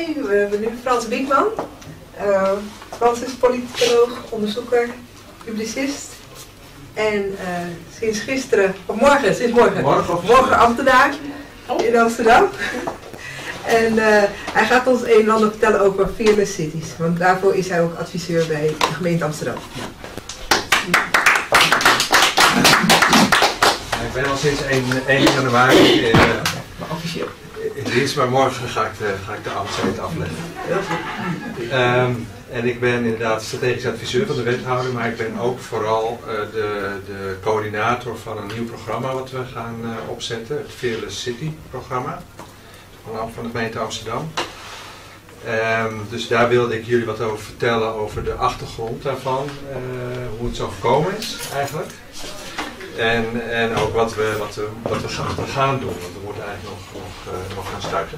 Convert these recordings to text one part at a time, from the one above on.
bij. We hebben nu Frans Wiekman. Frans is politicoloog, onderzoeker, publicist. En sinds gisteren, of morgen, sinds morgen ambtenaar in Amsterdam. En hij gaat ons een en ander vertellen over Fearless Cities. Want daarvoor is hij ook adviseur bij de gemeente Amsterdam. Ik ben al sinds 1 januari officieel in dienst, maar morgen ga ik de ambtszeit afleggen. En ik ben inderdaad strategisch adviseur van de wethouder, maar ik ben ook vooral de coördinator van een nieuw programma wat we gaan opzetten, het Fearless City programma van de gemeente Amsterdam. Dus daar wilde ik jullie wat over vertellen, over de achtergrond daarvan, hoe het zo gekomen is eigenlijk. En ook wat we gaan doen, want we moeten eigenlijk nog gaan starten.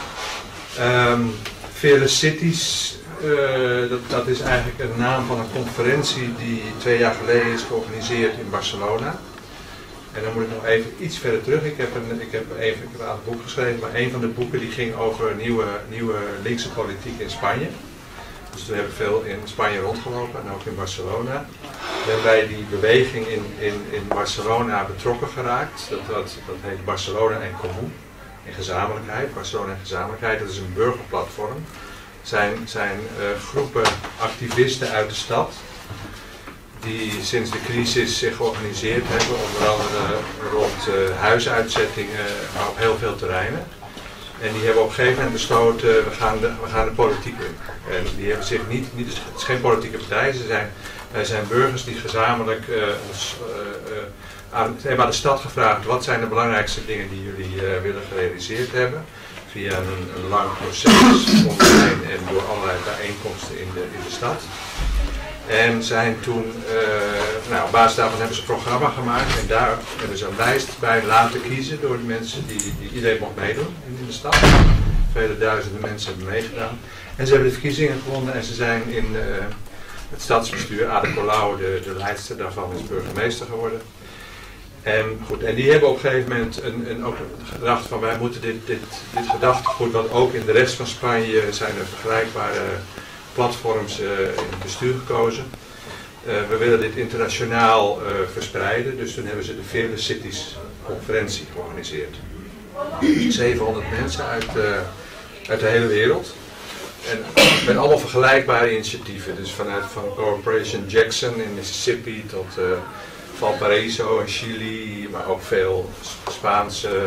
Fearless Cities, dat is eigenlijk een naam van een conferentie die 2 jaar geleden is georganiseerd in Barcelona. En dan moet ik nog even iets verder terug. Ik heb een aantal boeken geschreven, maar een van de boeken die ging over nieuwe linkse politiek in Spanje. Dus we hebben veel in Spanje rondgelopen en ook in Barcelona. We zijn bij die beweging in Barcelona betrokken geraakt. Dat heet Barcelona en Comú, in gezamenlijkheid. Barcelona en gezamenlijkheid, dat is een burgerplatform. Zijn groepen activisten uit de stad die sinds de crisis zich georganiseerd hebben, onder andere rond huisuitzettingen, maar op heel veel terreinen. En die hebben op een gegeven moment besloten, we gaan de politiek in. En die hebben zich niet het is geen politieke partij, wij zijn burgers die gezamenlijk hebben aan de stad gevraagd, wat zijn de belangrijkste dingen die jullie willen gerealiseerd hebben. Via een lang proces online en door allerlei bijeenkomsten in de stad. En zijn toen, op basis daarvan hebben ze een programma gemaakt en daar hebben ze een lijst bij laten kiezen door de mensen die iedereen mocht meedoen in de stad. Vele duizenden mensen hebben meegedaan. En ze hebben de verkiezingen gewonnen en ze zijn in het stadsbestuur, Ada Colau, de leidster daarvan, is burgemeester geworden. En goed, en die hebben op een gegeven moment ook gedacht van wij moeten dit gedachtegoed, wat ook in de rest van Spanje zijn er vergelijkbare platforms in het bestuur gekozen. We willen dit internationaal verspreiden, dus toen hebben ze de Fearless Cities conferentie georganiseerd. 700 mensen uit de hele wereld. En met allemaal vergelijkbare initiatieven, dus van Corporation Jackson in Mississippi tot Valparaiso in Chili, maar ook veel Spaanse,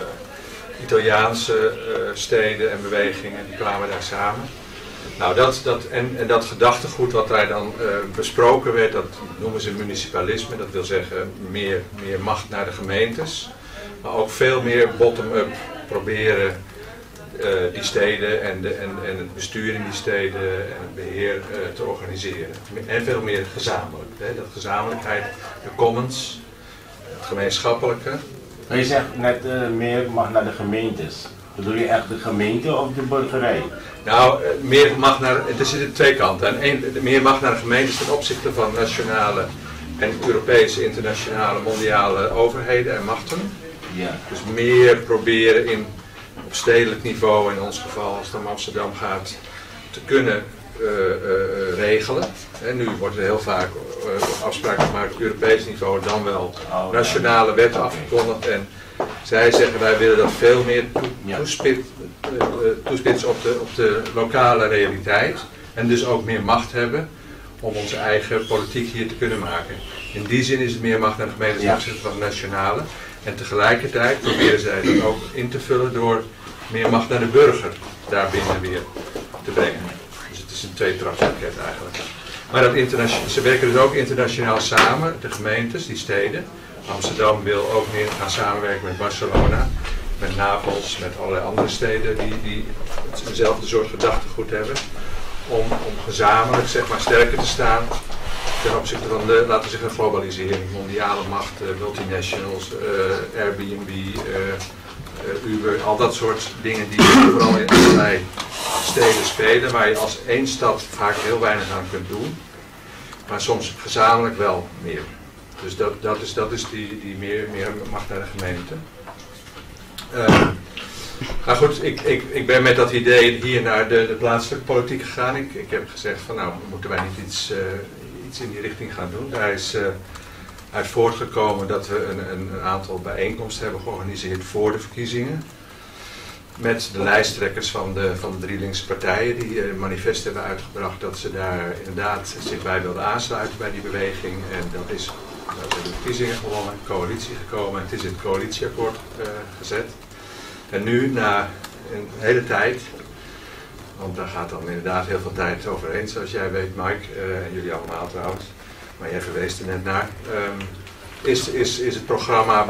Italiaanse steden en bewegingen, die kwamen daar samen. Nou, dat gedachtegoed wat daar dan besproken werd, dat noemen ze municipalisme, dat wil zeggen meer macht naar de gemeentes, maar ook veel meer bottom-up proberen die steden en het bestuur in die steden en het beheer te organiseren. En veel meer gezamenlijk. Hè? Dat gezamenlijkheid, de commons, het gemeenschappelijke. Je zegt net meer mag naar de gemeentes. Bedoel je echt de gemeente of de burgerij? Nou, meer mag naar, er zitten 2 kanten. Meer mag naar de gemeentes ten opzichte van nationale en Europese, internationale, mondiale overheden en machten. Ja. Dus meer proberen op stedelijk niveau, in ons geval als het om Amsterdam gaat, te kunnen regelen. En nu wordt er heel vaak afspraken gemaakt op Europees niveau, dan wel nationale wetten afgekondigd. En zij zeggen wij willen dat veel meer toespitsen op de lokale realiteit. En dus ook meer macht hebben om onze eigen politiek hier te kunnen maken. In die zin is het meer macht naar de gemeente ten opzichte van de nationale. En tegelijkertijd proberen zij dat ook in te vullen door meer macht naar de burger daarbinnen weer te brengen. Dus het is een 2-trapspakket eigenlijk. Maar ze werken dus ook internationaal samen, de gemeentes, die steden. Amsterdam wil ook meer gaan samenwerken met Barcelona, met Napels, met allerlei andere steden die hetzelfde soort gedachtegoed hebben. Om gezamenlijk zeg maar sterker te staan ten opzichte van de, laten we zeggen, globalisering, mondiale macht, multinationals, Airbnb, Uber, al dat soort dingen die vooral in allerlei steden spelen, waar je als één stad vaak heel weinig aan kunt doen, maar soms gezamenlijk wel meer. Dus dat is die meer macht naar de gemeente. Maar goed, ik ben met dat idee hier naar de plaatselijke politiek gegaan. Ik heb gezegd van nou, moeten wij niet iets in die richting gaan doen. Daar is uit voortgekomen dat we een aantal bijeenkomsten hebben georganiseerd voor de verkiezingen. Met de lijsttrekkers van de 3 linkse partijen die een manifest hebben uitgebracht dat ze daar inderdaad zich bij wilden aansluiten bij die beweging. En dat is de verkiezingen gewonnen, coalitie gekomen en het is in het coalitieakkoord gezet. En nu, na een hele tijd, want daar gaat dan inderdaad heel veel tijd overheen, zoals jij weet Mike, en jullie allemaal trouwens, maar jij verwees er net naar, is het programma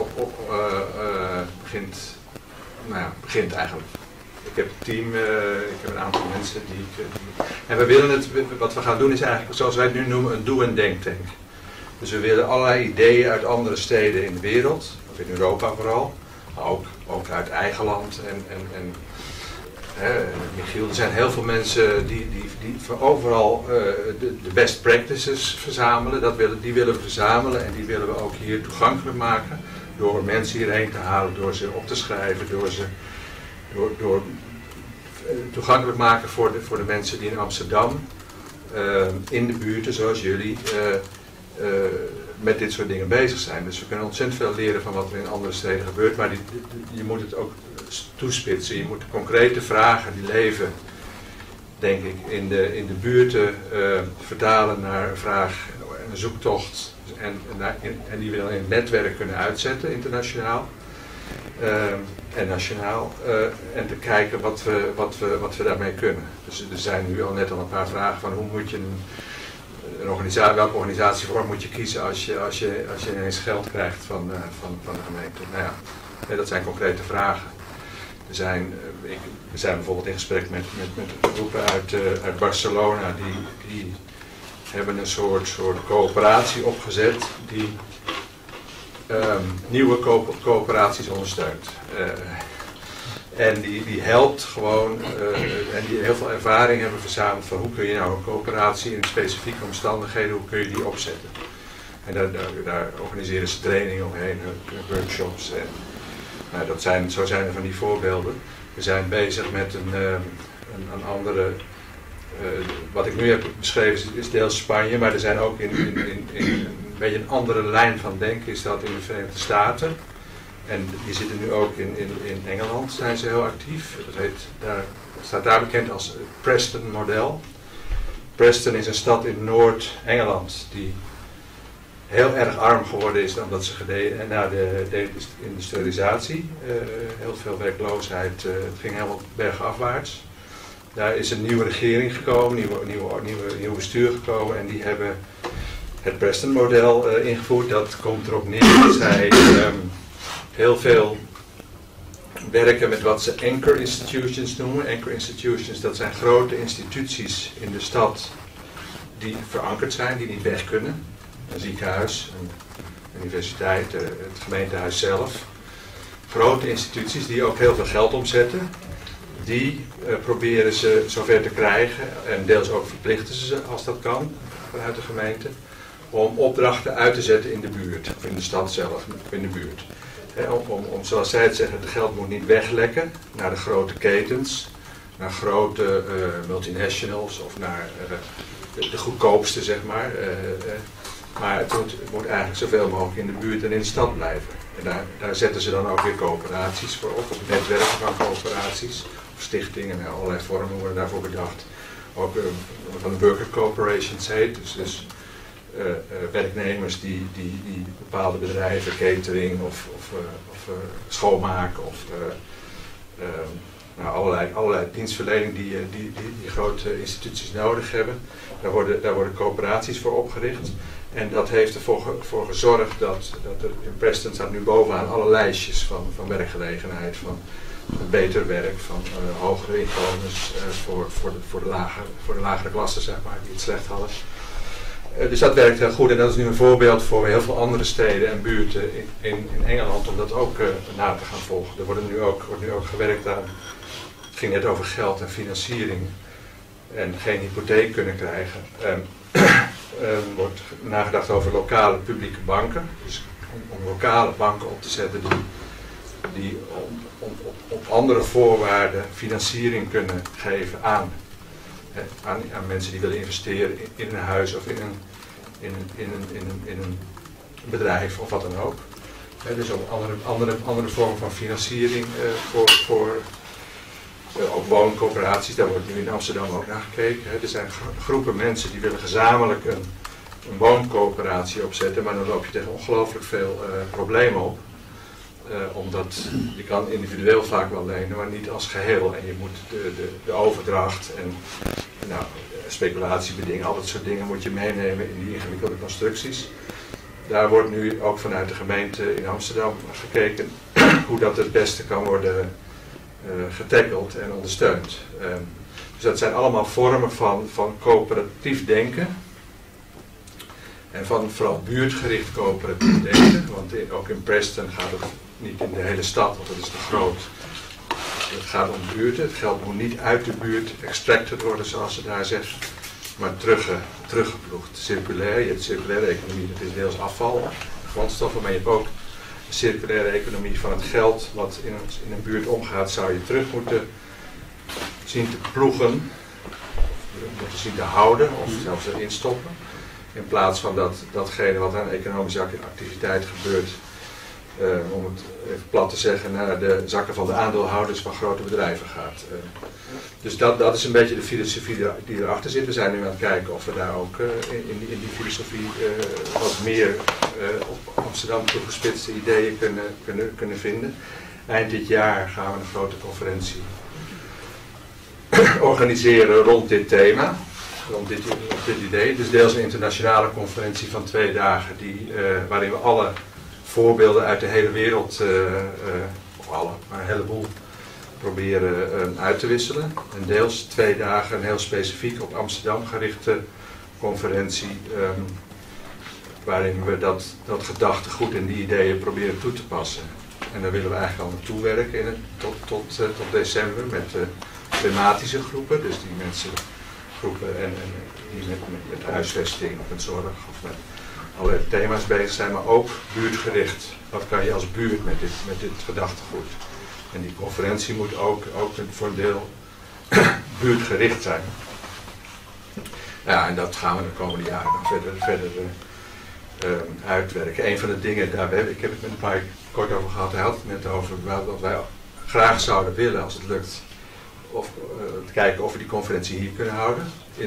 begint eigenlijk. Ik heb een team, ik heb een aantal mensen en we willen wat we gaan doen is eigenlijk, zoals wij het nu noemen, een doe- en denktank. Dus we willen allerlei ideeën uit andere steden in de wereld, of in Europa vooral, maar ook uit eigen land. Michiel, er zijn heel veel mensen die van overal de best practices verzamelen. Die willen we verzamelen en die willen we ook hier toegankelijk maken. Door mensen hierheen te halen, door ze op te schrijven, door toegankelijk maken voor de mensen die in Amsterdam, in de buurten zoals jullie, met dit soort dingen bezig zijn. Dus we kunnen ontzettend veel leren van wat er in andere steden gebeurt, maar je moet het ook toespitsen. Je moet concrete vragen die leven, denk ik, in de buurten vertalen naar een vraag, een zoektocht en die we dan in het netwerk kunnen uitzetten, internationaal en nationaal, en te kijken wat we daarmee kunnen. Dus er zijn nu net al een paar vragen van hoe moet je welke organisatievorm moet je kiezen als je ineens geld krijgt van de gemeente. Nou ja, dat zijn concrete vragen. We zijn bijvoorbeeld in gesprek met groepen uit Barcelona die hebben een soort coöperatie opgezet die nieuwe coöperaties ondersteunt. En die helpt gewoon, en die heel veel ervaring hebben verzameld van hoe kun je nou een coöperatie in specifieke omstandigheden, hoe kun je die opzetten. En daar organiseren ze trainingen omheen, workshops. En, nou, zo zijn er van die voorbeelden. We zijn bezig met een andere, wat ik nu heb beschreven is deels Spanje, maar er zijn ook in een beetje een andere lijn van denken is dat in de Verenigde Staten. En die zitten nu ook in Engeland, zijn ze heel actief. Dat staat daar bekend als het Preston-model. Preston is een stad in Noord-Engeland die heel erg arm geworden is omdat ze na de industrialisatie, heel veel werkloosheid, het ging helemaal bergafwaarts. Daar is een nieuwe regering gekomen, nieuw bestuur gekomen en die hebben het Preston-model ingevoerd. Dat komt erop neer dat zij heel veel werken met wat ze anchor institutions noemen. Anchor institutions, dat zijn grote instituties in de stad die verankerd zijn, die niet weg kunnen. Een ziekenhuis, een universiteit, het gemeentehuis zelf. Grote instituties die ook heel veel geld omzetten. Die proberen ze zover te krijgen en deels ook verplichten ze als dat kan vanuit de gemeente. Om opdrachten uit te zetten in de buurt, of in de stad zelf, of in de buurt. Om zoals zij het zeggen, het geld moet niet weglekken naar de grote ketens, naar grote multinationals of naar de goedkoopste, zeg maar. Maar het moet eigenlijk zoveel mogelijk in de buurt en in de stad blijven. En daar zetten ze dan ook weer coöperaties voor op, of netwerken van coöperaties, of stichtingen, en allerlei vormen worden daarvoor bedacht. Ook van de worker corporations heet, dus werknemers die bepaalde bedrijven, catering of schoonmaken of allerlei dienstverlening die grote instituties nodig hebben. Daar worden coöperaties voor opgericht. En dat heeft ervoor gezorgd dat er in Preston staat nu bovenaan alle lijstjes van werkgelegenheid, van beter werk, van hogere inkomens voor de lagere klassen, zeg maar, die het slecht hadden. Dus dat werkt heel goed en dat is nu een voorbeeld voor heel veel andere steden en buurten in Engeland om dat ook na te gaan volgen. Er wordt nu ook gewerkt aan, het ging net over geld en financiering en geen hypotheek kunnen krijgen. Wordt nagedacht over lokale publieke banken, dus om lokale banken op te zetten die op andere voorwaarden financiering kunnen geven aan mensen die willen investeren in een huis of in een bedrijf of wat dan ook. Dus ook andere vormen van financiering voor ook wooncoöperaties, daar wordt nu in Amsterdam ook naar gekeken. Er zijn groepen mensen die willen gezamenlijk een wooncoöperatie opzetten, maar dan loop je tegen ongelooflijk veel problemen op. Omdat je kan individueel vaak wel lenen, maar niet als geheel. En je moet de overdracht en speculatiebedingen, al dat soort dingen moet je meenemen in die ingewikkelde constructies. Daar wordt nu ook vanuit de gemeente in Amsterdam gekeken hoe dat het beste kan worden getackeld en ondersteund. Dus dat zijn allemaal vormen van coöperatief denken. En van vooral buurtgericht coöperatief denken. Want ook in Preston gaat het niet in de hele stad, want dat is te groot. Het gaat om buurten. Het geld moet niet uit de buurt extracted worden, zoals ze daar zeggen, maar teruggeploegd. Circulair, je hebt circulaire economie, dat is deels afval, grondstoffen, maar je hebt ook de circulaire economie van het geld wat in een buurt omgaat, zou je terug moeten zien te ploegen, moeten zien te houden of zelfs erin stoppen. In plaats van datgene wat aan economische activiteit gebeurt, om het even plat te zeggen, naar de zakken van de aandeelhouders van grote bedrijven gaat. Dus dat is een beetje de filosofie die erachter zit. We zijn nu aan het kijken of we daar ook in die filosofie wat meer op Amsterdam toegespitste ideeën kunnen vinden. Eind dit jaar gaan we een grote conferentie organiseren rond dit thema. Rond dit idee. Dus deels een internationale conferentie van 2 dagen waarin we alle voorbeelden uit de hele wereld, of alle, maar een heleboel, proberen uit te wisselen. En deels 2 dagen een heel specifiek op Amsterdam gerichte conferentie, waarin we dat gedachtegoed en die ideeën proberen toe te passen. En daar willen we eigenlijk al naartoe werken tot december met thematische groepen, dus die mensengroepen en die met huisvesting of met zorg of met allerlei thema's bezig zijn, maar ook buurtgericht. Wat kan je als buurt met dit gedachtegoed? En die conferentie moet ook voor een deel buurtgericht zijn. Ja, en dat gaan we de komende jaren dan verder uitwerken. Een van de dingen, ik heb het met een paar kort over gehad, hij had het net over wat wij graag zouden willen als het lukt, of te kijken of we die conferentie hier kunnen houden.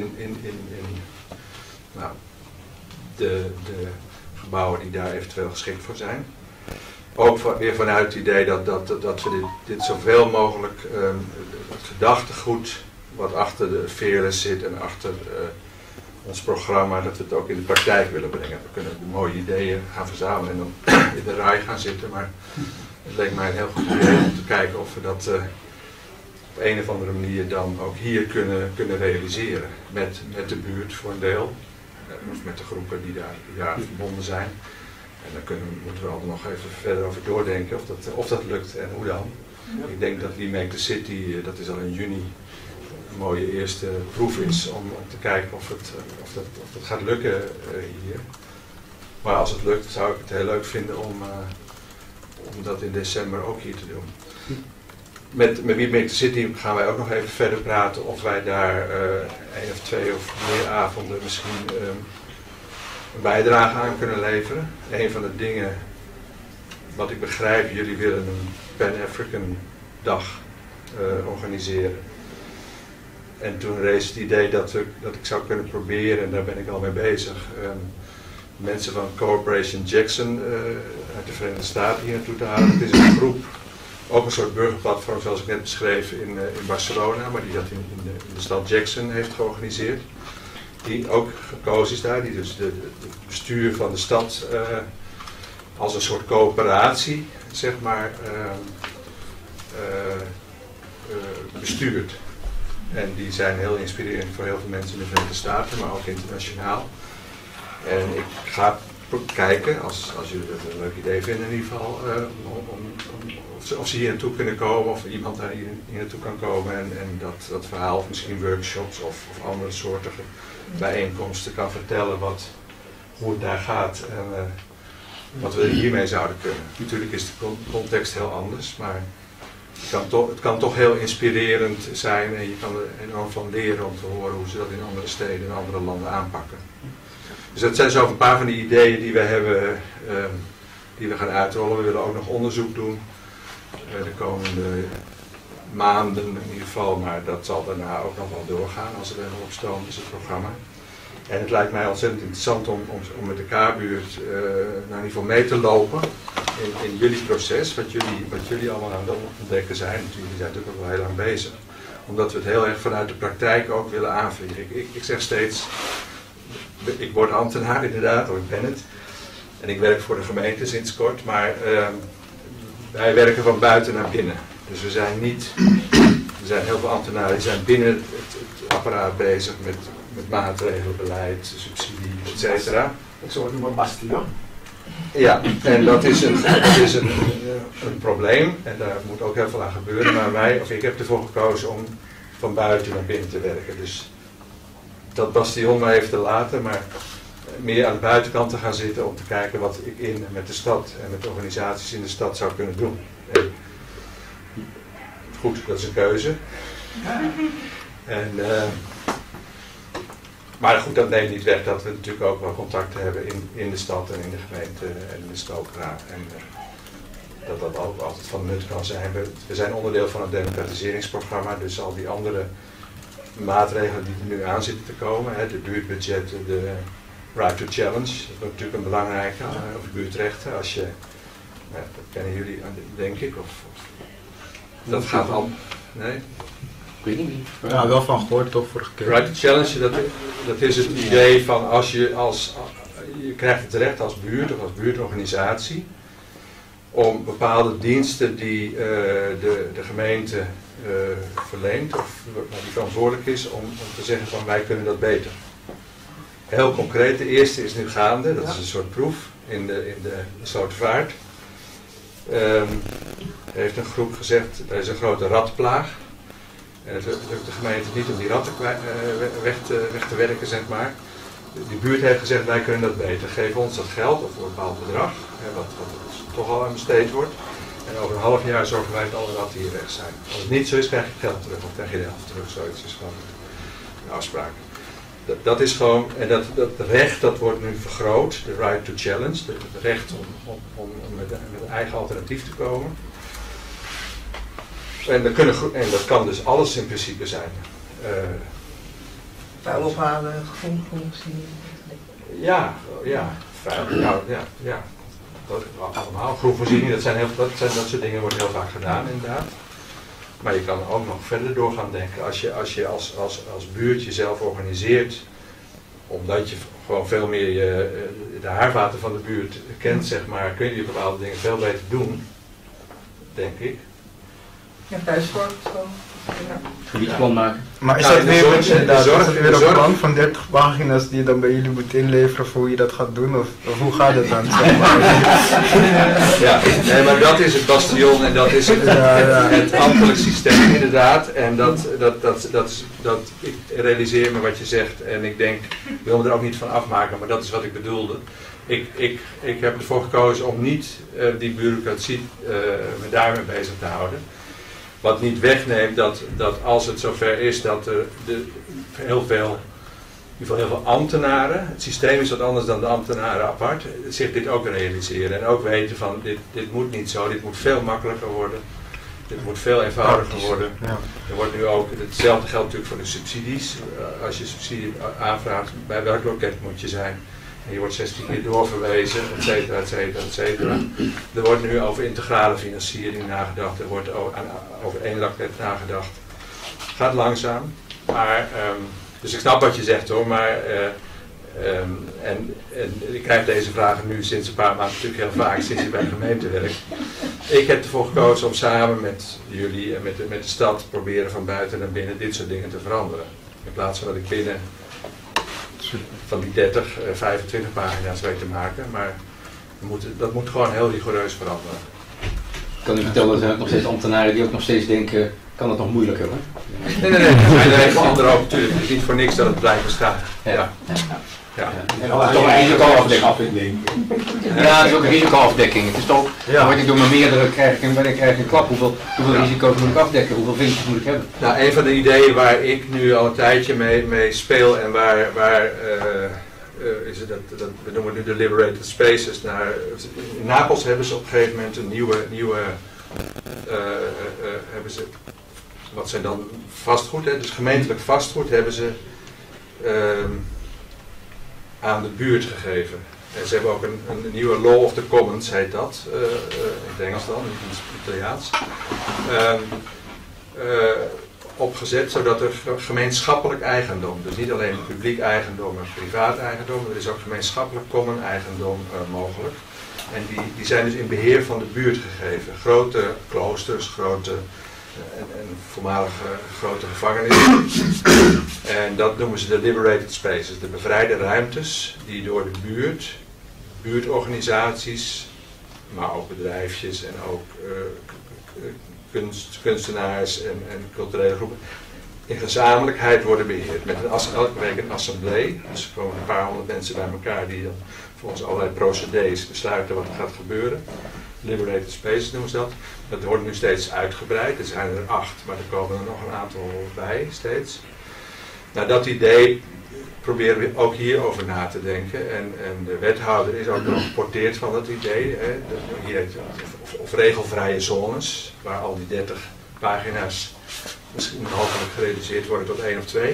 De gebouwen die daar eventueel geschikt voor zijn. Ook weer vanuit het idee dat we dit zoveel mogelijk, het gedachtegoed wat achter de Fearless zit en achter ons programma, dat we het ook in de praktijk willen brengen. We kunnen mooie ideeën gaan verzamelen en dan in de rij gaan zitten, maar het leek mij een heel goed idee om te kijken of we dat op een of andere manier dan ook hier kunnen realiseren. Met de buurt voor een deel. Of met de groepen die daar verbonden zijn. En dan moeten we altijd nog even verder over doordenken of dat lukt en hoe dan. Ik denk dat Remake the City, dat is al in juni, een mooie eerste proef is om te kijken of dat gaat lukken hier. Maar als het lukt zou ik het heel leuk vinden om dat in december ook hier te doen. Met Remake the City gaan wij ook nog even verder praten of wij daar 1 of 2 of meer avonden misschien een bijdrage aan kunnen leveren. Een van de dingen wat ik begrijp, jullie willen een Pan-African dag organiseren. En toen rees het idee dat ik zou kunnen proberen, en daar ben ik al mee bezig, mensen van Cooperation Jackson uit de Verenigde Staten hier naartoe te halen. Het is een groep, ook een soort burgerplatform zoals ik net beschreef in Barcelona, maar die dat in de stad Jackson heeft georganiseerd. Die ook gekozen is daar, die dus het bestuur van de stad als een soort coöperatie, zeg maar, bestuurt. En die zijn heel inspirerend voor heel veel mensen in de Verenigde Staten, maar ook internationaal. En ik ga kijken, als jullie dat een leuk idee vinden in ieder geval, of ze hier naartoe kunnen komen, of iemand daar hier naartoe kan komen en dat verhaal, of misschien workshops of andere soorten bijeenkomsten kan vertellen hoe het daar gaat. En wat we hiermee zouden kunnen. Natuurlijk is de context heel anders, maar het kan toch heel inspirerend zijn en je kan er enorm van leren om te horen hoe ze dat in andere steden en andere landen aanpakken. Dus dat zijn zo een paar van die ideeën die we hebben, die we gaan uitrollen. We willen ook nog onderzoek doen de komende maanden in ieder geval, maar dat zal daarna ook nog wel doorgaan als er weer op stoom is, het programma. En het lijkt mij ontzettend interessant om met de K-buurt in ieder geval mee te lopen in jullie proces, wat jullie allemaal aan het ontdekken zijn. Jullie zijn natuurlijk ook wel heel lang bezig. Omdat we het heel erg vanuit de praktijk ook willen aanvliegen. Ik zeg steeds, ik word ambtenaar inderdaad, of ik ben het. En ik werk voor de gemeente sinds kort, maar wij werken van buiten naar binnen. Dus er zijn heel veel ambtenaren die zijn binnen het apparaat bezig met maatregelen, beleid, subsidie, et cetera. Ik zou het noemen bastion. Ja, en dat is een probleem en daar moet ook heel veel aan gebeuren. Maar ik heb ervoor gekozen om van buiten naar binnen te werken. Dus dat bastion maar even te laten, maar meer aan de buitenkant te gaan zitten om te kijken wat ik met de stad en met de organisaties in de stad zou kunnen doen. En goed, dat is een keuze. Maar goed, dat neemt niet weg dat we natuurlijk ook wel contacten hebben in de stad en in de gemeente en in de stookraad. En dat ook altijd van nut kan zijn. We zijn onderdeel van het democratiseringsprogramma, dus al die andere maatregelen die er nu aan zitten te komen, de buurtbudgetten, de right to challenge, dat is natuurlijk een belangrijke, of buurtrechten, dat kennen jullie denk ik, of dat gaat al, nee? Ik weet niet. Ja, wel van gehoord toch vorige keer. Right to challenge, dat is het idee van je krijgt het recht als buurt of als buurtorganisatie om bepaalde diensten die de gemeente verleent of die verantwoordelijk is om te zeggen van wij kunnen dat beter. Heel concreet, de eerste is nu gaande, dat is een soort proef in de Slotervaart. Heeft een groep gezegd, er is een grote ratplaag. En het lukt de gemeente niet om die ratten weg te werken, zeg maar. Die buurt heeft gezegd, wij kunnen dat beter. Geef ons dat geld, of voor een bepaald bedrag, wat toch al aan besteed wordt. En over een half jaar zorgen wij dat alle ratten hier weg zijn. Als het niet zo is, krijg je het geld terug, of krijg je de helft terug. Zoiets is gewoon een afspraak. Dat is gewoon, en dat recht dat wordt nu vergroot, de right to challenge, het recht om met een eigen alternatief te komen. En dat kan dus alles in principe zijn. Vuil ophalen, groenvoorziening. Ja. Dat allemaal. Groenvoorziening, dat soort dingen wordt heel vaak gedaan inderdaad. Maar je kan ook nog verder door gaan denken. Als je als buurt jezelf organiseert, omdat je gewoon veel meer de haarvaten van de buurt kent, zeg maar, kun je bepaalde dingen veel beter doen, denk ik. Ja, thuiszorg of zo. Gebiedsplan maken. Maar is dat weer een plan van 30 pagina's die je dan bij jullie moet inleveren voor hoe je dat gaat doen? Of hoe gaat het dan? Ja, nee, maar dat is het bastion en dat is het ambtelijk systeem inderdaad. En ik realiseer me wat je zegt en ik denk, ik wil me er ook niet van afmaken, maar dat is wat ik bedoelde. Ik heb ervoor gekozen om niet die bureaucratie me daarmee bezig te houden. Wat niet wegneemt dat als het zover is dat er heel veel ambtenaren, het systeem is wat anders dan de ambtenaren apart, zich dit ook realiseren en ook weten van dit moet niet zo, dit moet veel makkelijker worden, dit moet veel eenvoudiger worden. Ja. Er wordt nu ook, hetzelfde geldt natuurlijk voor de subsidies, als je subsidie aanvraagt, bij welk loket moet je zijn? En je wordt 16 keer doorverwezen, et cetera, et cetera, et cetera. Er wordt nu over integrale financiering nagedacht, er wordt over één loket nagedacht. Het gaat langzaam, maar, dus ik snap wat je zegt hoor, maar en ik krijg deze vragen nu sinds een paar maanden natuurlijk heel vaak, sinds je bij de gemeente werkt. Ik heb ervoor gekozen om samen met jullie en met de stad proberen van buiten naar binnen dit soort dingen te veranderen. In plaats van dat ik binnen van die 30, 25 pagina's weet te maken, maar dat moet gewoon heel rigoureus veranderen. Ik kan u vertellen, er zijn ook nog steeds ambtenaren die ook nog steeds denken, kan het nog moeilijker hoor? Nee, er zijn er even anderen ook natuurlijk, het is niet voor niks dat het blijft bestaan. Ja. Ja. En dat is toch een risicoafdekking. Ja, het is ook een risicoafdekking. Het is toch, word ik door mijn meerdere krijg ik een klap. Hoeveel risico's moet ik afdekken? Hoeveel vinkjes moet ik hebben? Nou, een van de ideeën waar ik nu al een tijdje mee speel en waar is het dat we noemen nu de liberated spaces. In Napels hebben ze op een gegeven moment een nieuwe hebben ze, wat zijn dan vastgoed, hè? Dus gemeentelijk vastgoed hebben ze aan de buurt gegeven. En ze hebben ook een nieuwe Law of the Commons, heet dat, in het Engels dan, in het Italiaans, opgezet, zodat er gemeenschappelijk eigendom, dus niet alleen publiek eigendom en privaat eigendom, er is ook gemeenschappelijk common eigendom mogelijk. En die zijn dus in beheer van de buurt gegeven. Grote kloosters, grote en voormalige grote gevangenissen. En dat noemen ze de liberated spaces, de bevrijde ruimtes die door de buurtorganisaties, maar ook bedrijfjes en ook kunstenaars en culturele groepen in gezamenlijkheid worden beheerd. Met elke week een assemblee, dus er komen een paar honderd mensen bij elkaar die dan volgens allerlei procedés besluiten wat er gaat gebeuren. Liberated spaces noemen ze dat. Dat wordt nu steeds uitgebreid. Er zijn er 8, maar er komen er nog een aantal bij steeds. Nou, dat idee proberen we ook hierover na te denken. En de wethouder is ook geporteerd van dat idee. Hè. Hier heet het, of regelvrije zones, waar al die 30 pagina's misschien hopelijk gereduceerd worden tot 1 of 2.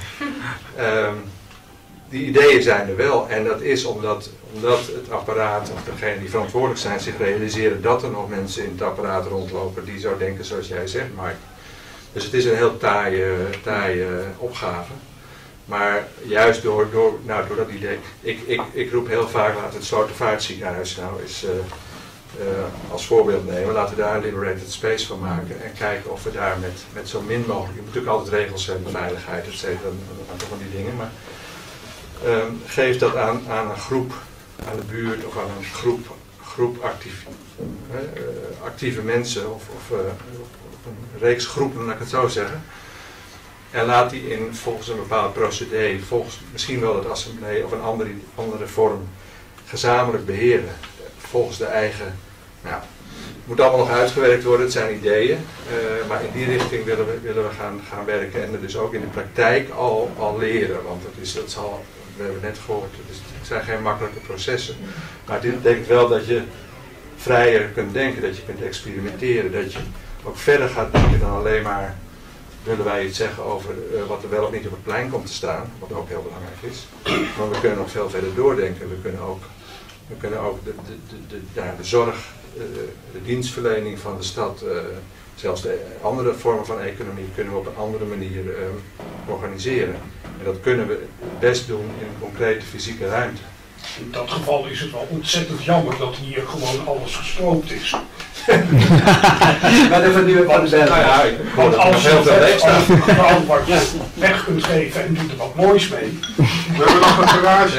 Die ideeën zijn er wel en dat is omdat het apparaat of degenen die verantwoordelijk zijn zich realiseren dat er nog mensen in het apparaat rondlopen die zo denken zoals jij zegt, Mike. Dus het is een heel taaie opgave. Maar juist door dat idee, ik roep heel vaak, laten we het Slotervaartziekenhuis nou eens als voorbeeld nemen. Laten we daar een liberated space van maken en kijken of we daar met zo min mogelijk, je moet natuurlijk altijd regels hebben, veiligheid, et cetera, een aantal van die dingen, maar geef dat aan een groep, aan de buurt of aan een groep actieve mensen of een reeks groepen, laat ik het zo zeggen. En laat die volgens een bepaald procedé, volgens misschien wel het assemblee of een andere vorm gezamenlijk beheren. Volgens de eigen, nou, het moet allemaal nog uitgewerkt worden, het zijn ideeën, maar in die richting willen we gaan werken en het dus ook in de praktijk al leren, want we hebben het net gehoord, het zijn geen makkelijke processen, maar dit betekent wel dat je vrijer kunt denken, dat je kunt experimenteren, dat je ook verder gaat denken dan alleen maar willen wij iets zeggen over wat er wel of niet op het plein komt te staan, wat ook heel belangrijk is, maar we kunnen nog veel verder doordenken, we kunnen ook de zorg, de dienstverlening van de stad, zelfs de andere vormen van economie kunnen we op een andere manier organiseren. En dat kunnen we best doen in een concrete fysieke ruimte. In dat geval is het wel ontzettend jammer dat hier gewoon alles gestroopt is. Maar dat we nu wat zijn. Want als je een gebouw wat je weg kunt geven en doet er wat moois mee. We hebben nog een garage.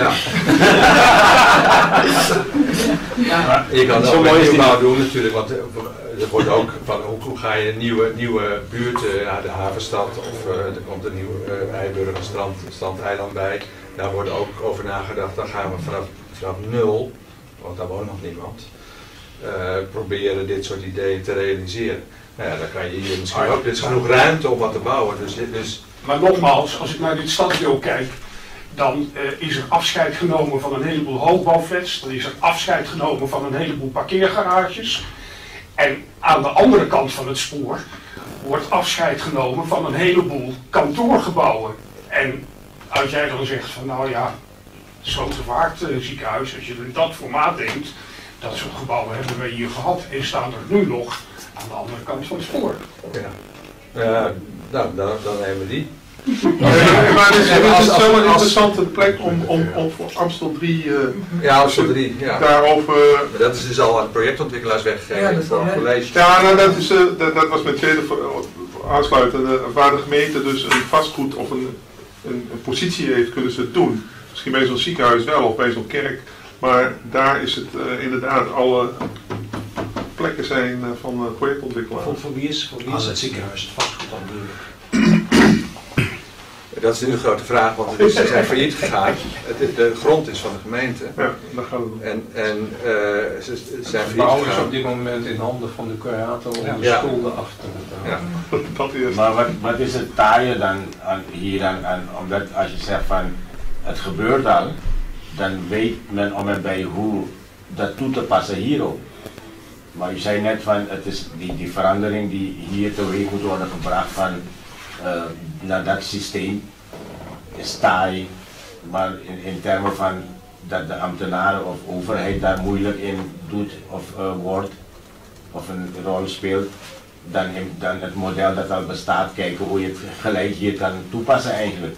Ja. Je kan het ook met nieuwbouw doen natuurlijk, want er wordt ook van hoe ga je nieuwe buurten, de havenstad of er komt een nieuw Eiburger strandeiland bij. Daar wordt ook over nagedacht, dan gaan we vanaf nul, want daar woont nog niemand, proberen dit soort ideeën te realiseren. Nou ja, dan kan je hier misschien ook, er is genoeg ruimte om wat te bouwen. Dus... Maar nogmaals, als ik naar dit stadsdeel kijk, dan is er afscheid genomen van een heleboel hoogbouwflats, dan is er afscheid genomen van een heleboel parkeergarages. En aan de andere kant van het spoor wordt afscheid genomen van een heleboel kantoorgebouwen. En als jij dan zegt van nou ja, Slotervaartziekenhuis, als je in dat formaat denkt, dat soort gebouwen hebben wij hier gehad en staan er nu nog aan de andere kant van het spoor. Ja. Dan nemen we die. Maar het is zo'n interessante plek om voor Amstel 3 Amstel 3, ja. Daarover... Maar dat is dus al aan projectontwikkelaars weggegeven voor een college. Ja, nou, dat was mijn tweede aansluiten. Waar de gemeente dus een vastgoed of een positie heeft, kunnen ze het doen. Misschien bij zo'n ziekenhuis wel of bij zo'n kerk. Maar daar is het inderdaad alle plekken zijn van projectontwikkelaars. Voor wie is het ziekenhuis het vastgoed aan de dat is nu een grote vraag, want ze zijn failliet gegaan. De grond is van de gemeente. Ja, daar gaat het om. En ze zijn failliet bouw is gegaan. op dit moment in handen van de curator om de schulden af te betalen. Ja. Dat is. Maar wat is het taaie dan omdat als je zegt van het gebeurt al, dan weet men om en bij hoe dat toe te passen hierop. Maar u zei net van het is die verandering die hier teweeg moet worden gebracht van naar dat systeem is taai, maar in termen van dat de ambtenaren of overheid daar moeilijk in doet of wordt of een rol speelt, dan het model dat al bestaat, kijken hoe je het gelijk hier kan toepassen eigenlijk.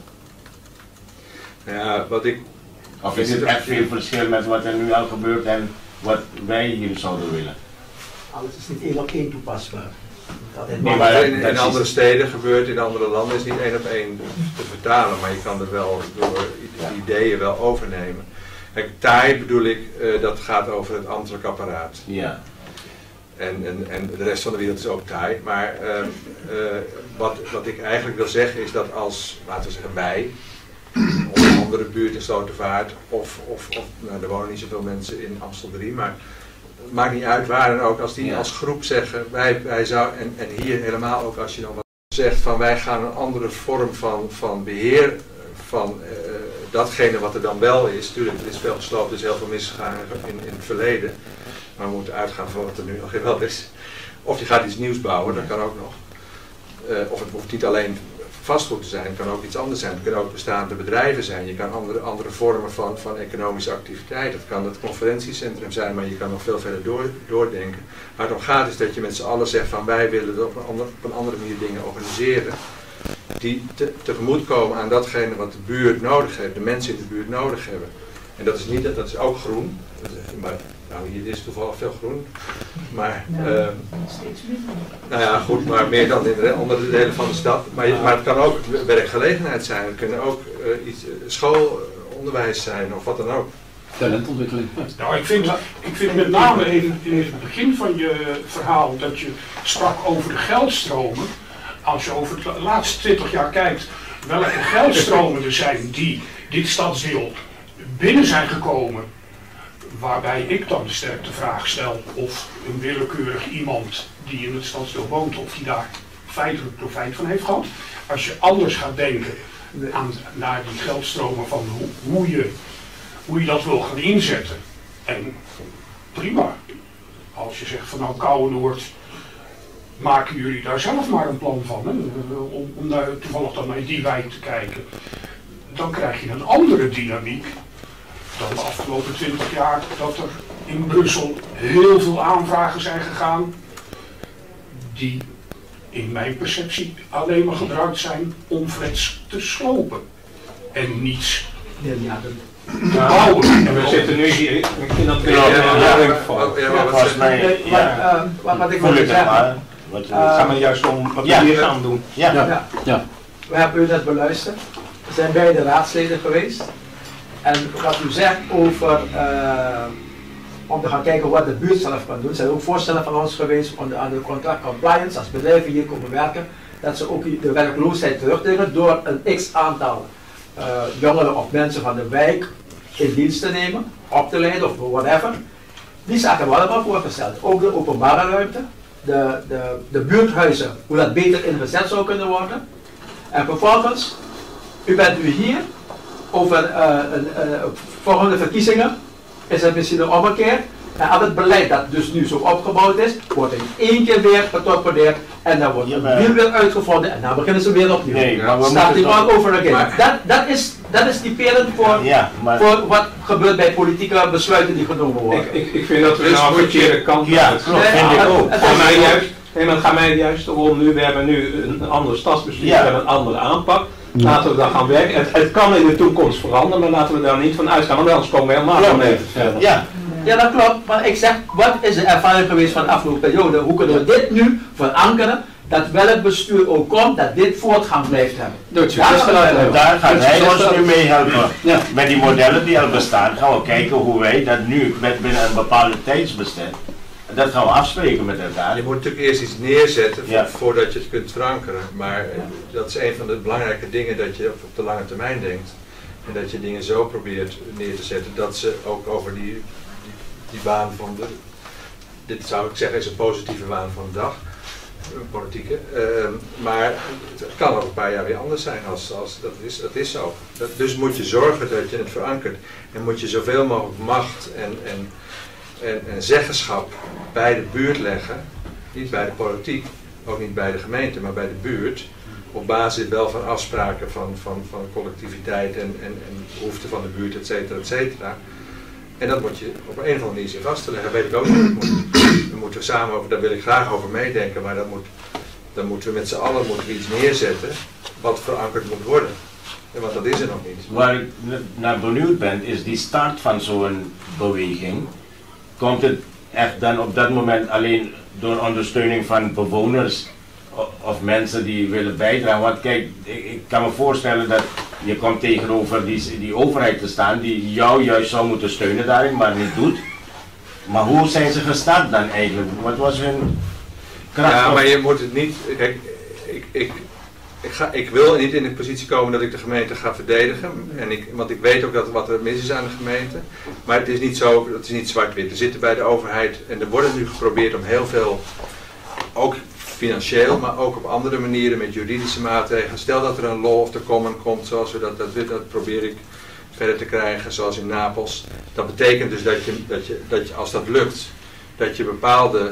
Ja, Of is het echt veel verschil met wat er nu al gebeurt en wat wij hier zouden willen? Alles is niet 1 op 1 toepasbaar. Maar in andere steden gebeurt, in andere landen is niet 1 op 1 te vertalen, maar je kan er wel door ideeën wel overnemen. Kijk, taai bedoel ik, dat gaat over het ambtelijk apparaat. Ja. En de rest van de wereld is ook taai, maar wat ik eigenlijk wil zeggen is dat als, laten we zeggen wij, of een andere buurt in Slotervaart, of nou, er wonen niet zoveel mensen in Amstel 3, maar het maakt niet uit waar dan ook, als die als groep zeggen, wij zouden, en hier helemaal ook als je dan wat zegt van wij gaan een andere vorm van beheer van datgene wat er dan wel is. Tuurlijk, er is veel gesloopt, er is heel veel misgegaan in het verleden, maar we moeten uitgaan van wat er nu nog geen wel is. Of je gaat iets nieuws bouwen, dat kan ook nog. Of het hoeft niet alleen vastgoed te zijn, het kan ook iets anders zijn. Het kunnen ook bestaande bedrijven zijn. Je kan andere vormen van economische activiteit. Het kan het conferentiecentrum zijn, maar je kan nog veel verder doordenken. Waar het om gaat is dat je met z'n allen zegt van wij willen op een andere manier dingen organiseren. Die tegemoet komen aan datgene wat de buurt nodig heeft, de mensen in de buurt nodig hebben. En dat is niet, dat is ook groen. Maar, nou, hier is toevallig veel groen. Maar, nou ja, goed, maar meer dan in de andere delen van de stad. Maar het kan ook werkgelegenheid zijn. Het kunnen ook iets schoolonderwijs zijn of wat dan ook. Talentontwikkeling. Nou, ik vind met name in het begin van je verhaal dat je sprak over de geldstromen. Als je over de laatste 20 jaar kijkt welke geldstromen er zijn die dit stadsdeel binnen zijn gekomen, waarbij ik dan sterk de vraag stel of een willekeurig iemand die in het stadsdeel woont, of die daar feitelijk profijt van heeft gehad. Als je anders gaat denken naar die geldstromen van hoe je dat wil gaan inzetten. En prima, als je zegt van nou Kouwenoord, maken jullie daar zelf maar een plan van, hè? Om toevallig dan naar die wijk te kijken. Dan krijg je een andere dynamiek dan de afgelopen 20 jaar dat er in Brussel heel veel aanvragen zijn gegaan die in mijn perceptie alleen maar gebruikt zijn om flats te slopen en niets te bouwen. En we zitten nu hier in dat wat ik wil zeggen. Het gaat me juist om wat we hier gaan doen. Ja. We hebben u net beluisterd. We zijn beide raadsleden geweest. En wat u zegt over om te gaan kijken wat de buurt zelf kan doen. Er zijn ook voorstellen van ons geweest aan de contract compliance, als bedrijven hier komen werken, dat ze ook de werkloosheid terugdringen door een x aantal jongeren of mensen van de wijk in dienst te nemen, op te leiden of whatever. Die zaken worden allemaal voorgesteld. Ook de openbare ruimte, de buurthuizen, hoe dat beter ingezet zou kunnen worden. En vervolgens, u bent hier over volgende verkiezingen, is het misschien een ommekeer. En al het beleid dat dus nu zo opgebouwd is, wordt in één keer weer getorpedeerd en dan wordt het wiel weer uitgevonden en dan beginnen ze weer opnieuw. Nee, maar we staat die all over again. Maar Dat is typerend voor wat gebeurt bij politieke besluiten die genomen worden. Ik vind dat we nou een verkeerde kant vind ik ook. Het gaat mij juist om nu, we hebben nu een andere stadsbestuur, we hebben een andere aanpak. Laten we daar gaan werken. Het kan in de toekomst veranderen, maar laten we daar niet van uitgaan, want anders komen we helemaal van even verder. Ja, dat klopt. Maar ik zeg, wat is de ervaring geweest van de afgelopen periode? Hoe kunnen we dit nu verankeren, dat welk bestuur ook komt, dat dit voortgang blijft hebben? Daar gaat hij ons nu mee helpen. Met die modellen die al bestaan, gaan we kijken hoe wij dat nu binnen een bepaalde tijdsbestek dat gaan we afspreken met elkaar. Je moet natuurlijk eerst iets neerzetten voordat je het kunt verankeren. Maar dat is een van de belangrijke dingen, dat je op de lange termijn denkt. En dat je dingen zo probeert neer te zetten dat ze ook over die waan van de... Dit zou ik zeggen is een positieve waan van de dag. Een politieke. Maar het kan over een paar jaar weer anders zijn. Dat is zo. Dus moet je zorgen dat je het verankert. En moet je zoveel mogelijk macht en zeggenschap bij de buurt leggen. Niet bij de politiek, ook niet bij de gemeente, maar bij de buurt. Op basis wel van afspraken van collectiviteit en behoeften van de buurt, et cetera, et cetera. En dat moet je op een of andere manier zien vast te leggen. Dat weet ik ook niet. Daar moeten we samen over, daar wil ik graag over meedenken, maar dan moeten we met z'n allen iets neerzetten wat verankerd moet worden. Want dat is er nog niet. Waar ik naar benieuwd ben, is die start van zo'n beweging. Komt het echt dan op dat moment alleen door ondersteuning van bewoners of mensen die willen bijdragen? Want kijk, ik kan me voorstellen dat je komt tegenover die overheid te staan die jou juist zou moeten steunen daarin, maar niet doet. Maar hoe zijn ze gestart dan eigenlijk? Wat was hun kracht? Ja, maar je moet het niet... Kijk, ik wil niet in de positie komen dat ik de gemeente ga verdedigen. Want ik weet ook wat er mis is aan de gemeente. Maar het is niet zo, het is niet zwart-wit. Er zitten bij de overheid, en er wordt nu geprobeerd om heel veel, ook financieel, maar ook op andere manieren met juridische maatregelen. Stel dat er een law of the common komt, zoals we dat probeer ik verder te krijgen, zoals in Napels. Dat betekent dus dat je als dat lukt, dat je bepaalde,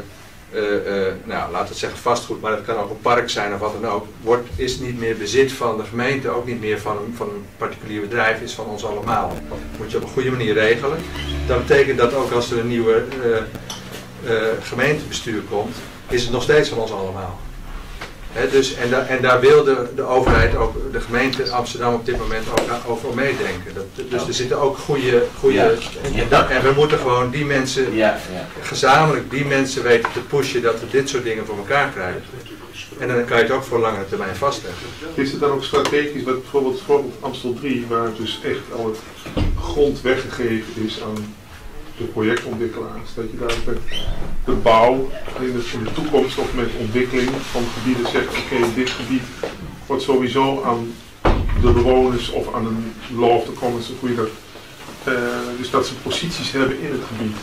laten we zeggen vastgoed, maar het kan ook een park zijn of wat dan ook, is niet meer bezit van de gemeente, ook niet meer van een particulier bedrijf, is van ons allemaal. Dat moet je op een goede manier regelen. Dat betekent dat ook als er een nieuwe gemeentebestuur komt, is het nog steeds van ons allemaal. Dus, en daar wil de overheid, ook de gemeente Amsterdam op dit moment ook over meedenken. Dus er zitten ook goede en we moeten gewoon die mensen, gezamenlijk die mensen weten te pushen dat we dit soort dingen voor elkaar krijgen. En dan kan je het ook voor langere termijn vastleggen. Is het dan ook strategisch, dat bijvoorbeeld Amstel 3, waar dus echt al het grond weggegeven is aan de projectontwikkelaars, dat je daar met de bouw in de toekomst of met ontwikkeling van gebieden zegt, oké, dit gebied wordt sowieso aan de bewoners of aan een law of the commons, hoe je dat, dus dat ze posities hebben in het gebied.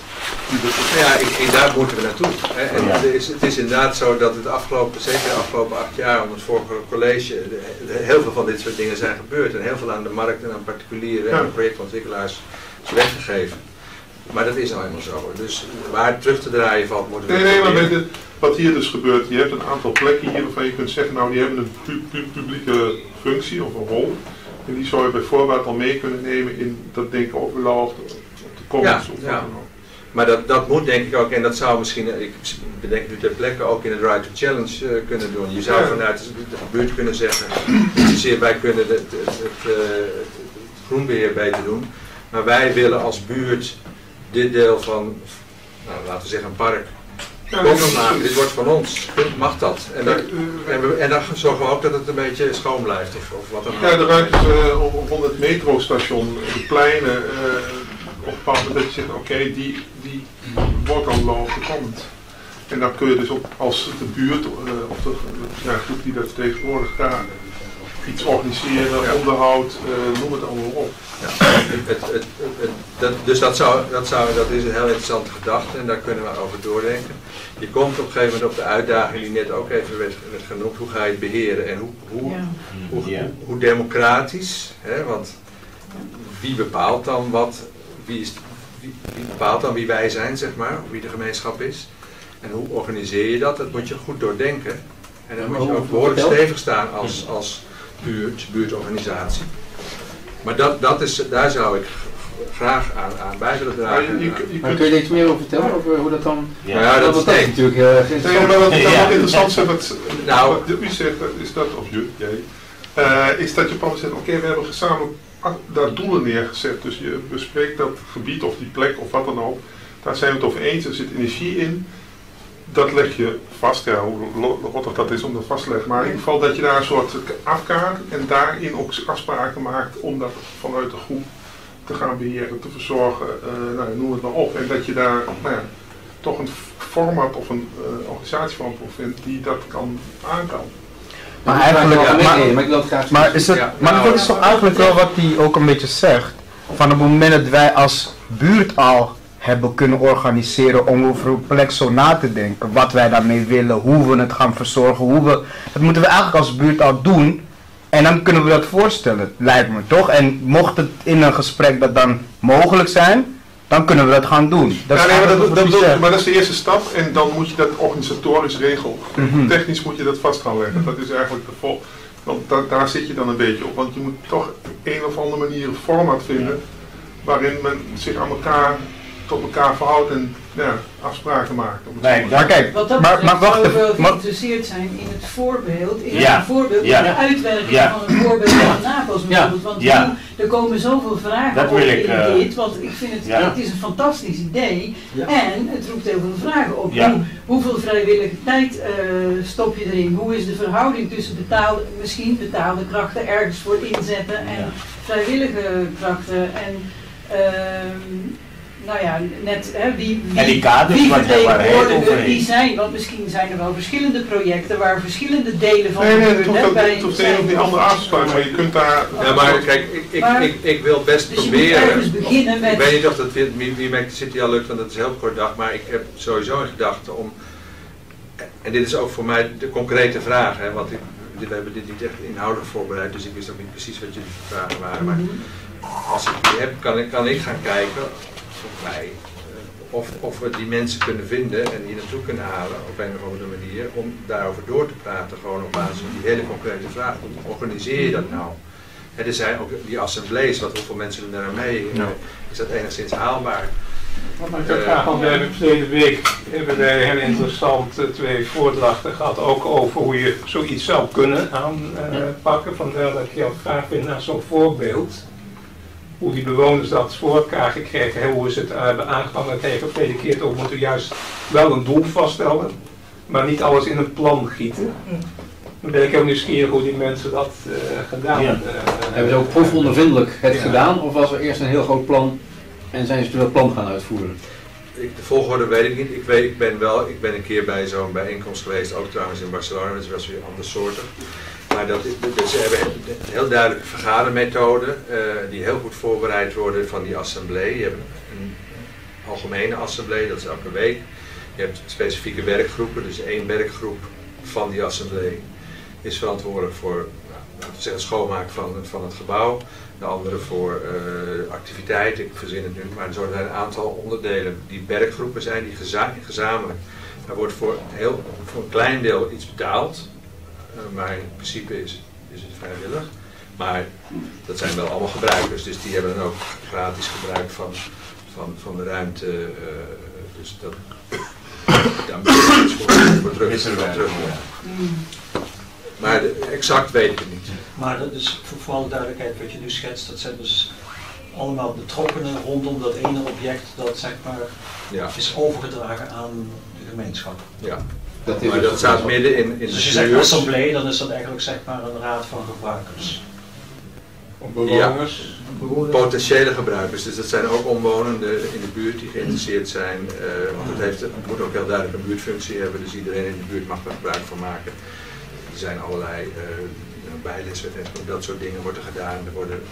Daar moeten we naartoe. En het is inderdaad zo dat zeker de afgelopen 8 jaar onder het vorige college, heel veel van dit soort dingen zijn gebeurd en heel veel aan de markt en aan particulieren en aan projectontwikkelaars is weggegeven. Maar dat is nou eenmaal zo. Dus waar het terug te draaien valt, moeten we... Nee, maar wat hier dus gebeurt, je hebt een aantal plekken hier waarvan je kunt zeggen, nou die hebben een publieke functie of een rol. En die zou je bijvoorbeeld al mee kunnen nemen in dat denken over law of the commons. Maar dat moet denk ik ook, en dat zou misschien, ik bedenk nu ter plekke, ook in het Right to Challenge kunnen doen. Je zou vanuit de buurt kunnen zeggen, wij kunnen het groenbeheer beter doen. Maar wij willen als buurt dit deel van, laten we zeggen een park, maken. Dit wordt van ons. Mag dat? En dan zorgen we ook dat het een beetje schoon blijft of wat dan ook. Ja, de ruimte rond het metrostation, de pleinen, op een bepaald moment dat je zegt, oké, die wordt dan law of the commons. En dan kun je dus ook als de buurt of de groep die dat vertegenwoordigt daar iets organiseren, onderhoud, noem het allemaal op. Dus dat is een heel interessante gedachte en daar kunnen we over doordenken. Je komt op een gegeven moment op de uitdaging die net ook even werd genoemd, hoe ga je het beheren en hoe democratisch, want wie bepaalt dan wat, wie bepaalt dan wie wij zijn, zeg maar, wie de gemeenschap is en hoe organiseer je dat? Dat moet je goed doordenken en dan moet je ook behoorlijk stevig staan als buurtorganisatie. Maar daar zou ik graag aan bij willen dragen. Maar kun je er iets meer over vertellen, over hoe dat dan... dat is natuurlijk interessant. Maar wat interessant is, wat u zegt, is dat, of jij, is dat je pas zegt, oké, we hebben gezamenlijk daar doelen neergezet. Dus je bespreekt dat gebied of die plek of wat dan ook. Daar zijn we het over eens, er zit energie in. Dat leg je vast, hoe rottig dat is om dat vast te leggen. Maar in ieder geval dat je daar een soort afkaart en daarin ook afspraken maakt om dat vanuit de groep te gaan beheren, te verzorgen, noem het maar op. En dat je daar toch een format of een organisatievorm vindt die dat aan kan. Maar eigenlijk, maar dat is toch eigenlijk wel wat hij ook een beetje zegt. Van het moment dat wij als buurt al hebben kunnen organiseren om over een plek zo na te denken. Wat wij daarmee willen, hoe we het gaan verzorgen, dat moeten we eigenlijk als buurt al doen. En dan kunnen we dat voorstellen, lijkt me toch? En mocht het in een gesprek dat dan mogelijk zijn, dan kunnen we dat gaan doen. Maar dat is de eerste stap en dan moet je dat organisatorisch regelen. Technisch moet je dat vast gaan leggen. Dat is eigenlijk de volgende. Want daar zit je dan een beetje op. Want je moet toch op een of andere manier een format vinden waarin men zich aan elkaar, tot elkaar verhoudt en afspraken maakt. Maar kijk, wat dat betreft zou ik wel geïnteresseerd zijn in het voorbeeld, in de uitwerking van een voorbeeld van Napels bijvoorbeeld. Want er komen zoveel vragen op in dit, want ik vind het is een fantastisch idee en het roept heel veel vragen op. Hoeveel vrijwillige tijd stop je erin? Hoe is de verhouding tussen betaalde krachten ergens voor inzetten en vrijwillige krachten? En wie vertegenwoordigen die zijn, want misschien zijn er wel verschillende projecten waar verschillende delen van het hoeft de een of die andere aan te sluiten, maar je kunt daar... Ja, maar kijk, ik wil best dus proberen, ik weet niet of dat wie Mac the City al lukt, want dat is heel kort dag, maar ik heb sowieso een gedachte om, en dit is ook voor mij de concrete vraag, hè, want we hebben dit niet echt inhoudelijk voorbereid, dus ik wist ook niet precies wat jullie vragen waren, maar als ik die heb, kan ik gaan kijken of we die mensen kunnen vinden en die naartoe kunnen halen op een of andere manier om daarover door te praten, gewoon op basis van die hele concrete vraag. Hoe organiseer je dat nou? Er zijn ook die assemblees, hoeveel mensen doen daar mee? Is dat enigszins haalbaar? Maar ik heb graag, want we hebben verleden week heel interessant 2 voordrachten gehad, ook over hoe je zoiets zou kunnen aanpakken. Vandaar dat ik jou graag vind naar zo'n voorbeeld. Hoe die bewoners dat voor elkaar gekregen hebben, hoe ze het hebben aangepakt. Dat heeft geprediceerd ook, moeten juist wel een doel vaststellen, maar niet alles in een plan gieten. Dan ben ik heel nieuwsgierig hoe die mensen dat gedaan hebben. Hebben ze ook proefondervindelijk het gedaan, of was er eerst een heel groot plan en zijn ze het plan gaan uitvoeren? De volgorde weet ik niet. Ik ben een keer bij zo'n bijeenkomst geweest, ook trouwens in Barcelona, dat was weer andersoortig. Maar ze hebben een heel duidelijke vergadermethode die heel goed voorbereid worden van die assemblee. Je hebt een algemene assemblee, dat is elke week. Je hebt specifieke werkgroepen, dus 1 werkgroep van die assemblee is verantwoordelijk voor het schoonmaken van het gebouw. De andere voor activiteiten, ik verzin het nu, maar er zijn een aantal onderdelen die werkgroepen zijn, die gezamenlijk. Daar wordt voor een klein deel iets betaald. Maar in principe is het vrijwillig. Maar dat zijn wel allemaal gebruikers, dus die hebben dan ook gratis gebruik van de ruimte. Dus daar moet je iets voor terug. Maar exact weet ik het niet. Maar dat is voor alle duidelijkheid wat je nu schetst, dat zijn dus allemaal betrokkenen rondom dat ene object dat zeg maar is overgedragen aan de gemeenschap. Ja. Dat staat midden in de dus als je zegt assemblee, dan is dat eigenlijk zeg maar een raad van gebruikers. Bewoners? Ja, potentiële gebruikers, dus dat zijn ook omwonenden in de buurt die geïnteresseerd zijn. Want het moet ook heel duidelijk een buurtfunctie hebben, dus iedereen in de buurt mag er gebruik van maken. Er zijn allerlei bijleswet en dat soort dingen worden gedaan. Er worden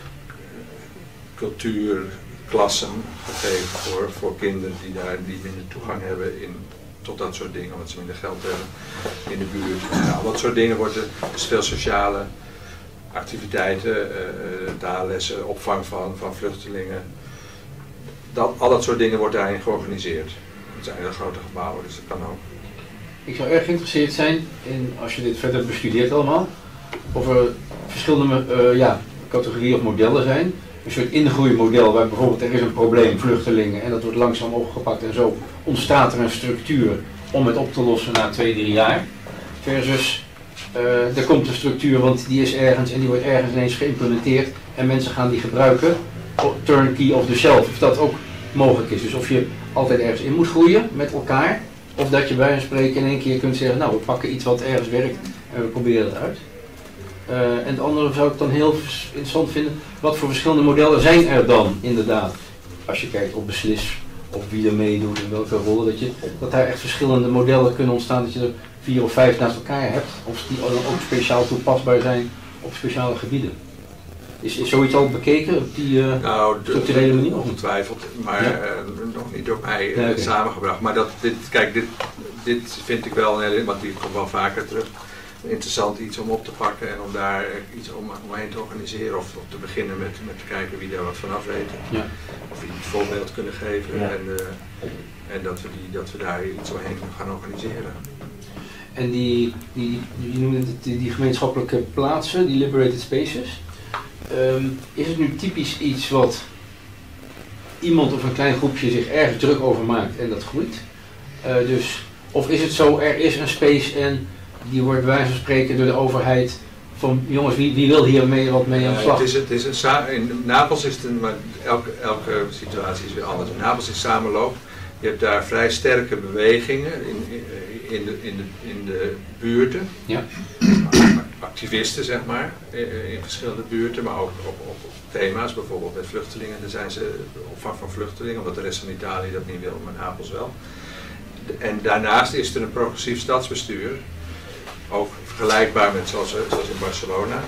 cultuurklassen gegeven voor kinderen die minder toegang hebben tot dat soort dingen, omdat ze minder geld hebben in de buurt. Nou, dat soort dingen worden, dus veel sociale activiteiten, taallessen, opvang van vluchtelingen. Al dat soort dingen wordt daarin georganiseerd. Het zijn hele grote gebouwen, dus dat kan ook. Ik zou erg geïnteresseerd zijn in, als je dit verder bestudeert allemaal, of er verschillende categorieën of modellen zijn. Een soort ingroeimodel waar bijvoorbeeld er is een probleem, vluchtelingen, en dat wordt langzaam opgepakt en zo ontstaat er een structuur om het op te lossen na 2-3 jaar. Versus er komt een structuur, want die is ergens en die wordt ergens ineens geïmplementeerd en mensen gaan die gebruiken, turnkey of the shelf, of dat ook mogelijk is. Dus of je altijd ergens in moet groeien met elkaar, of dat je bij een spreken in één keer kunt zeggen, nou we pakken iets wat ergens werkt en we proberen het uit. En het andere zou ik dan heel interessant vinden, wat voor verschillende modellen zijn er dan inderdaad, als je kijkt op beslis, of wie er meedoet en welke rollen, dat daar echt verschillende modellen kunnen ontstaan, dat je er 4 of 5 naast elkaar hebt, of die dan ook speciaal toepasbaar zijn op speciale gebieden. Is zoiets al bekeken op die structurele manier? Ongetwijfeld, maar nog niet door mij samengebracht. Maar dit vind ik wel, want die komt wel vaker terug, interessant iets om op te pakken en om daar iets omheen te organiseren of te beginnen met te kijken wie daar wat van af weet. Ja. Of wie het voorbeeld kunnen geven en dat we daar iets omheen gaan organiseren. En je noemde het die gemeenschappelijke plaatsen, die liberated spaces. Is het nu typisch iets wat iemand of een klein groepje zich erg druk over maakt en dat groeit? Of is het zo, er is een space en die wordt bij wijze van spreken door de overheid van jongens, wie wil hier wat mee aan de slag? In Napels is het maar elke situatie is weer anders. In Napels is samenloop. Je hebt daar vrij sterke bewegingen in de buurten. Ja. Activisten, zeg maar, in verschillende buurten, maar ook op thema's, bijvoorbeeld met vluchtelingen. Daar zijn ze opvang van vluchtelingen, omdat de rest van Italië dat niet wil, maar Napels wel. En daarnaast is er een progressief stadsbestuur, ook vergelijkbaar met zoals in Barcelona,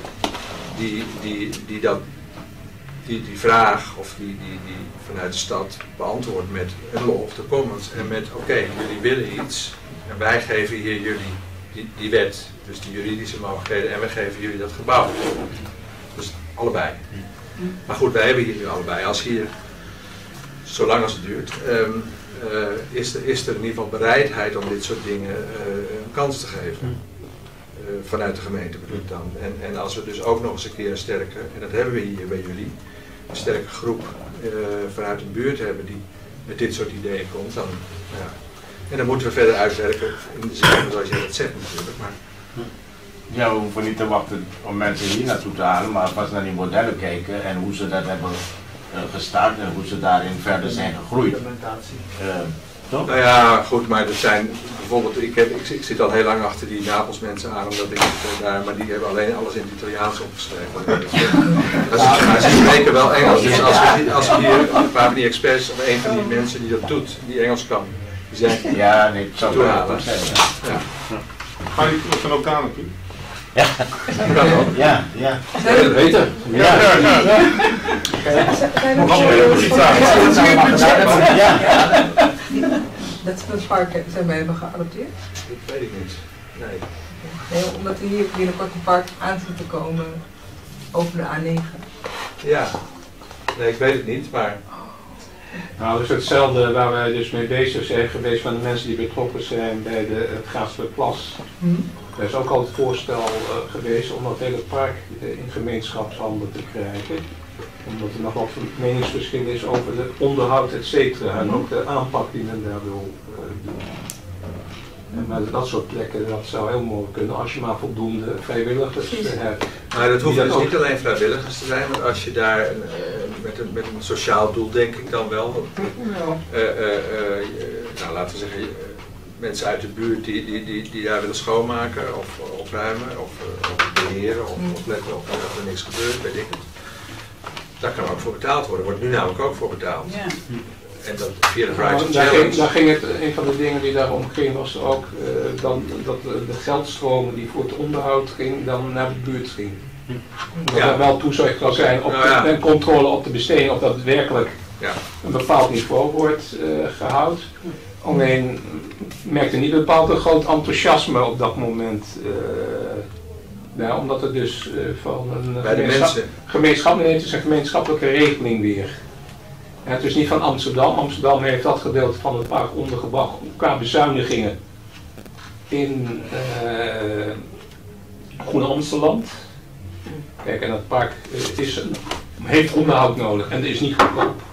die vraag of die vanuit de stad beantwoordt met een law of the commons en met oké, jullie willen iets en wij geven hier jullie die wet, dus die juridische mogelijkheden en we geven jullie dat gebouw. Dus allebei. Maar goed, wij hebben hier nu allebei. Als hier, zolang als het duurt, is er in ieder geval bereidheid om dit soort dingen een kans te geven. Vanuit de gemeente bedoel ik dan. En als we dus ook nog eens een keer een sterke, en dat hebben we hier bij jullie, een sterke groep vanuit een buurt hebben die met dit soort ideeën komt, dan ja. En dan moeten we verder uitwerken in de zin zoals jij dat zegt natuurlijk. Maar. Ja, we hoeven niet te wachten om mensen hier naartoe te halen, maar pas naar die modellen kijken en hoe ze dat hebben gestart en hoe ze daarin verder zijn gegroeid. Nou ja, goed, maar er zijn bijvoorbeeld, ik zit al heel lang achter die Napels mensen aan, omdat ik daar, maar die hebben alleen alles in het Italiaans opgeschreven. Maar ze spreken wel Engels, dus als we hier een paar van die experts of een van die mensen die dat doet, die Engels kan, die zijn ja, nee, het zou wel halen. Ja. Ga je dan ook daar naartoe? Ja, kan ook. Ja. Dat weten. Ja. Dat is een park zijn wij hebben geadopteerd? Dat weet ik niet. Nee, omdat er hier binnenkort een park aan zit te komen over de A9. Ja, nee, ik weet het niet, maar. Nou, dat is hetzelfde waar wij dus mee bezig zijn geweest van de mensen die betrokken zijn bij het Gaasperplas. Er is ook al het voorstel geweest om dat hele park in gemeenschapshanden te krijgen. Omdat er nog wat meningsverschil is over het onderhoud, et cetera. En ook de aanpak die men daar wil doen. En maar dat soort plekken, dat zou heel mooi kunnen als je maar voldoende vrijwilligers hebt. Maar dat hoeft dus niet alleen vrijwilligers te zijn, want als je daar met een sociaal doel, denk ik dan wel. Nou, laten we zeggen, mensen uit de buurt die daar willen schoonmaken of opruimen of beheren of letten op dat er niks gebeurt, weet ik het. Daar kan ook voor betaald worden. Wordt nu namelijk ook voor betaald. Ja. En dat via de Rights Challenge. Daar ging het, een van de dingen die daarom ging was ook dan dat de geldstromen die voor het onderhoud ging dan naar de buurt ging. Dat er wel toezicht zou zijn op en controle op de besteding, of dat het werkelijk een bepaald niveau wordt gehouden. Alleen merkte niet bepaald een groot enthousiasme op dat moment. Ja, omdat het dus van een gemeenschap, nee, het is een gemeenschappelijke regeling weer. En het is niet van Amsterdam. Amsterdam heeft dat gedeelte van het park ondergebracht qua bezuinigingen in Groene Amsterdam. Kijk, en dat park heeft onderhoud nodig en dat is niet goedkoop.